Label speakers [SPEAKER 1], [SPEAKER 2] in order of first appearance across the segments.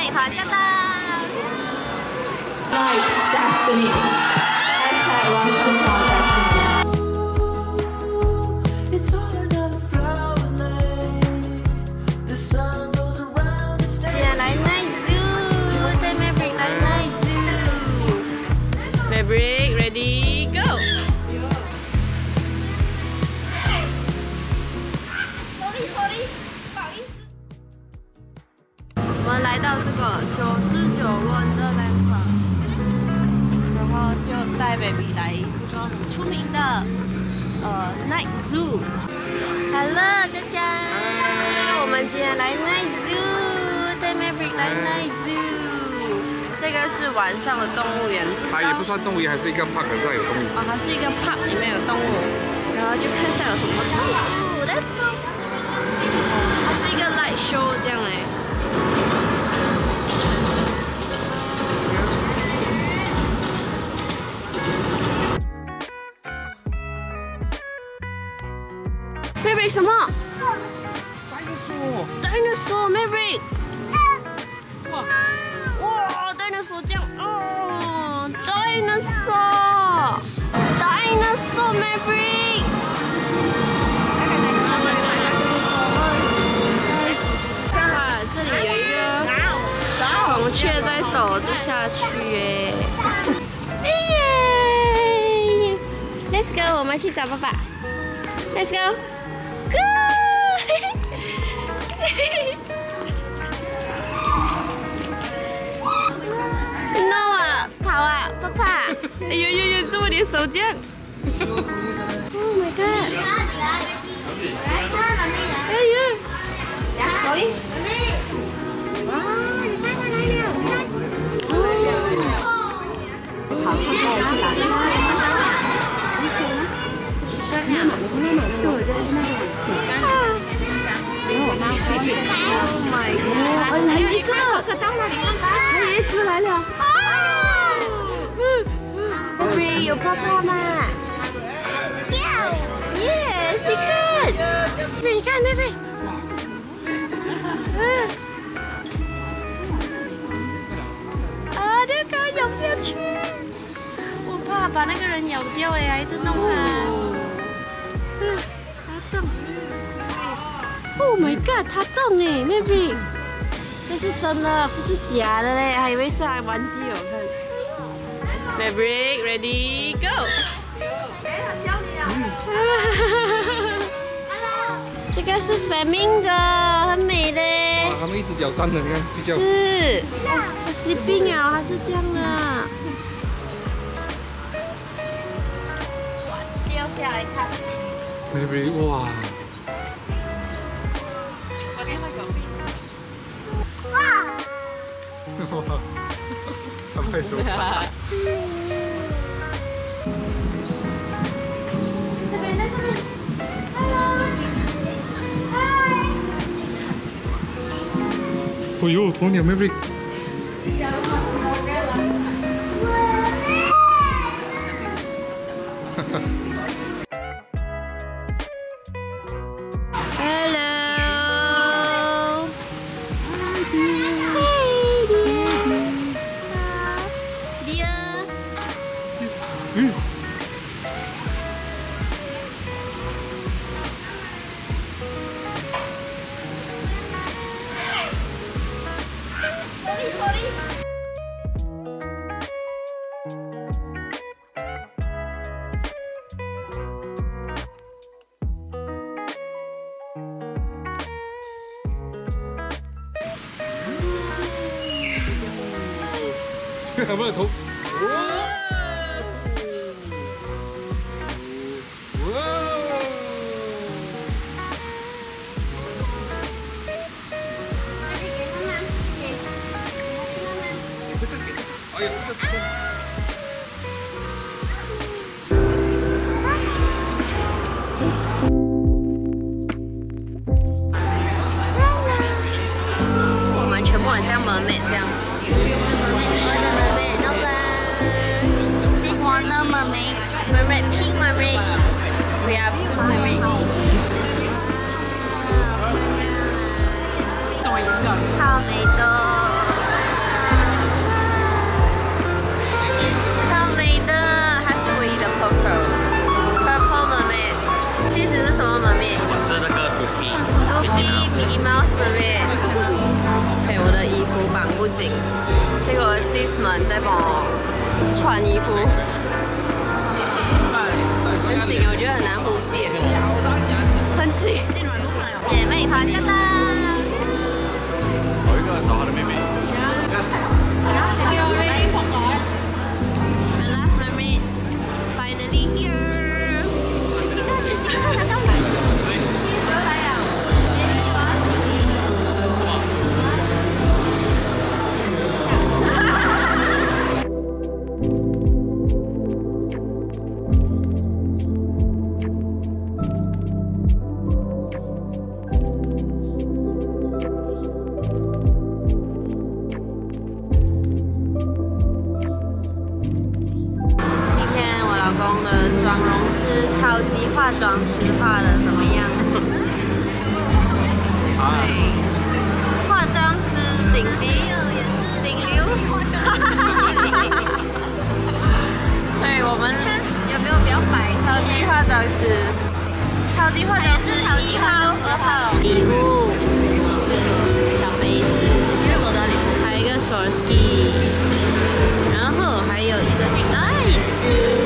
[SPEAKER 1] 美团驾到
[SPEAKER 2] Like Destiny. Hashtag Rocktown Destiny.
[SPEAKER 1] 接下来 Night Zoo， 带 Maverick 来 Night Zoo。Maverick ready go。Sorry， 不好意思。我们来到这个99温的 Landmark， 然后就带 baby 来这个很出名的Night Zoo。Hello， 大家，我们今天来 Night Zoo， 带 Maverick 来 Night Zoo。这个是晚上的动物园，
[SPEAKER 3] 它也不算动物园，还是一个 park， 可是它有动物。
[SPEAKER 1] 哦，它是一个 park， 里面有动物，然后就看一下有什么动物。Let's go。它是一个 light show 这样哎。Maverick 什么 ？Dinosaur Maverick。哇 ，Dinosaur 这样哦 ，Dinosaur Maverick。看啊，这里有一个孔雀在走着下去耶。Let's go， 我们去找爸爸。Let's go。Go！ No 啊，跑啊，爸爸！哎呦呦呦，这么点手这样 ！Oh my god！ 哎呦！可以。哇，你带回来了！好，现在去哪里？Oh my god！ 还有一个，可到哪里了？还有一只来了。Maverick 有泡泡吗 ？Yes， 你看。Maverick， 你看 Maverick。啊，那个咬下去，我怕把那个人咬掉哎，还一直弄它。Oh my god， 它动哎 ，Maverick， 这是真的，不是假的嘞，还以为是来玩具哦。看 ，Maverick ready go。这个是 Flamingo， 很美嘞。
[SPEAKER 3] 哇，他们一只脚站着，你看睡觉。
[SPEAKER 1] 是，它 sleeping 啊，它是这样的。哇，掉下来看。
[SPEAKER 3] Maverick， 哇。哇！他拍手。
[SPEAKER 1] 这边，在这边。Hello， 嗨。
[SPEAKER 3] 哎呦，鸵鸟 Maverick。他们的头，哇！哇！哎呀，这个。我们全部很像 mermaid 这样。Wonder mermaid, mermaid, pink mermaid. We are blue mermaid. 超美的。
[SPEAKER 1] 景，结果 sis 们在帮我穿衣服，很紧，我觉得很难呼吸，很紧。姐妹团加的。我一个找她的妹妹。The last mermaid finally here. 妆容师超级化妆师画的怎么样？对，化妆师顶级顶流，所以我们有没有比较白？超级化妆师，超级化妆师1号、2号。礼物，这个小杯子，收到礼物，还有一个 Swarovski， 然后还有一个袋子。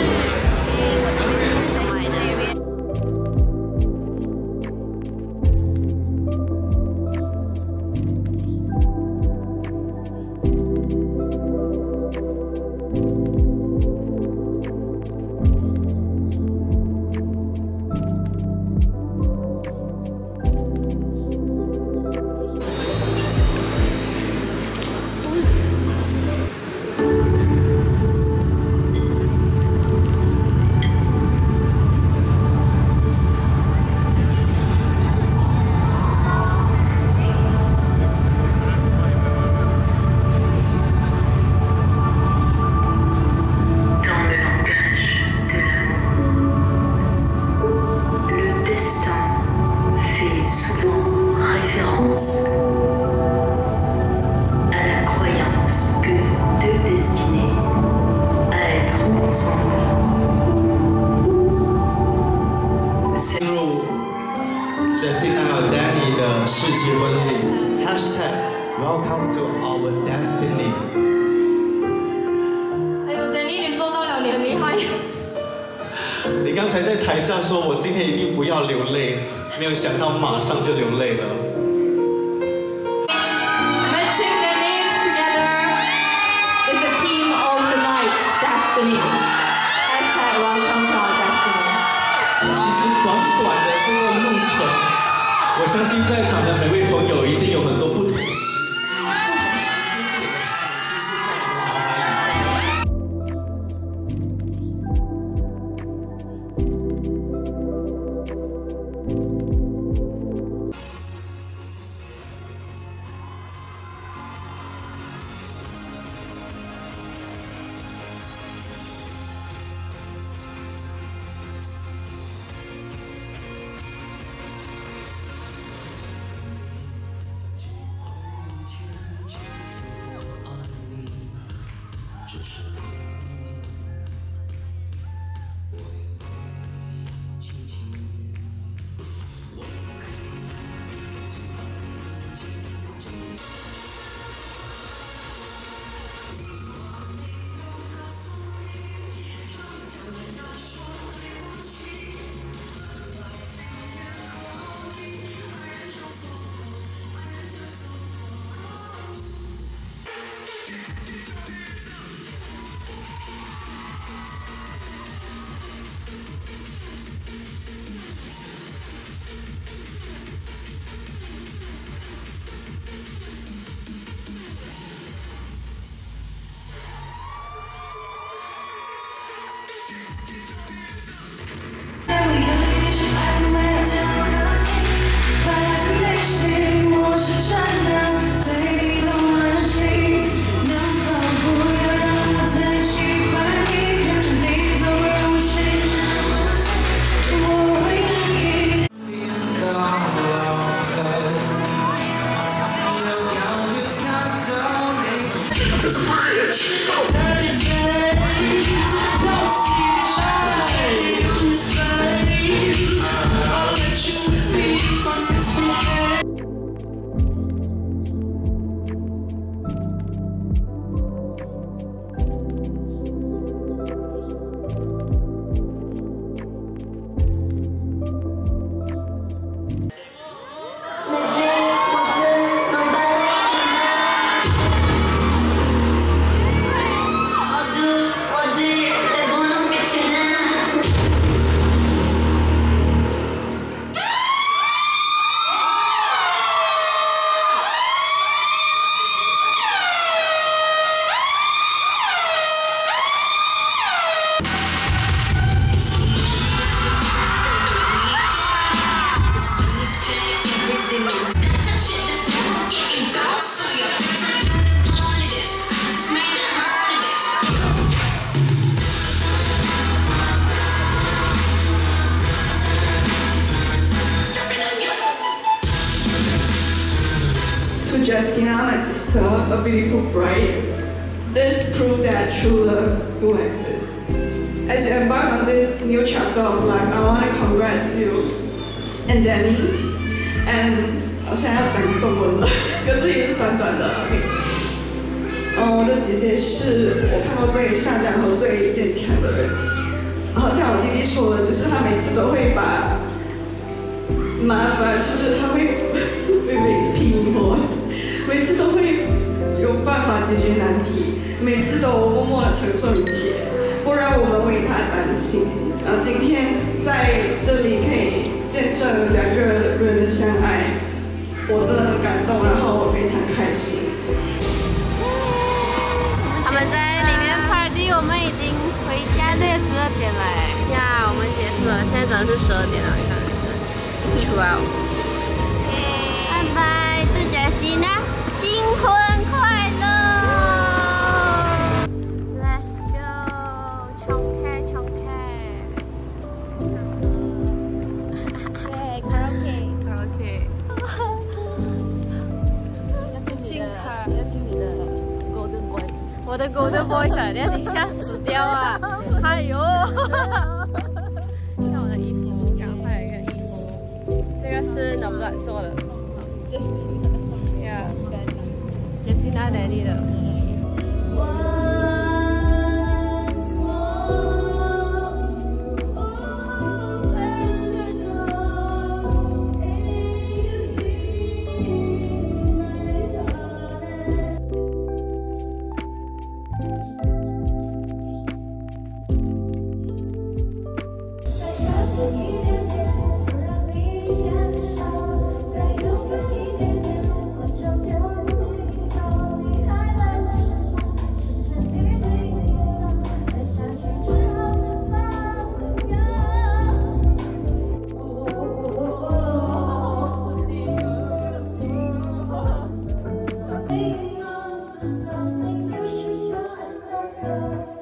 [SPEAKER 4] Justina 和 Danny 的世纪婚礼 #Welcome to our destiny。
[SPEAKER 2] 哎呦 ，Danny 你做到了，你很厉害。
[SPEAKER 4] 你刚才在台上说我今天一定不要流泪，没有想到马上就流泪了。
[SPEAKER 2] Matching their names together is the team of the night, Destiny. #Welcome to our destiny.
[SPEAKER 4] 其实短短的这个路程，我相信在场的每位朋友一定有很多不同时间点的他们，就是在你的脑海里。
[SPEAKER 5] my sister, a beautiful bride. This proves that true love do exist. As you embark on this new chapter of life, I want to congratulate you and Danny. And 我现在要讲中文了，可是也是短短的。我的姐姐是我看过最善良和最坚强的人。好像我弟弟说的，就是他每次都会把麻烦，就是他会每次拼音后，每次都会有办法解决难题，每次都默默的承受一切，不让我们为他担心。今天在这里可以见证两个人的相爱，我真的很感动，然后我非常开心。
[SPEAKER 1] 他们在里面 party， 我们已经回家，这个12点了呀，我们结束了，现在真的是12点了，你看是12。拜拜，祝Justina新婚快乐 ！Let's go， 重开。对 ，karaoke。要听你的 Golden Voice。我的 Golden Voice 啊，你吓死掉啊！哎呦！你看我的衣服，刚换了一个衣服，这个是 Noblat 做的 ，Justina Danny 的。
[SPEAKER 6] Something you should know and love.